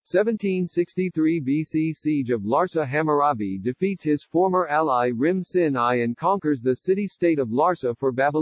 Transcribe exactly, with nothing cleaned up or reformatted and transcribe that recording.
seventeen sixty-three B C Siege of Larsa. Hammurabi defeats his former ally Rim Sin I and conquers the city-state of Larsa for Babylonia.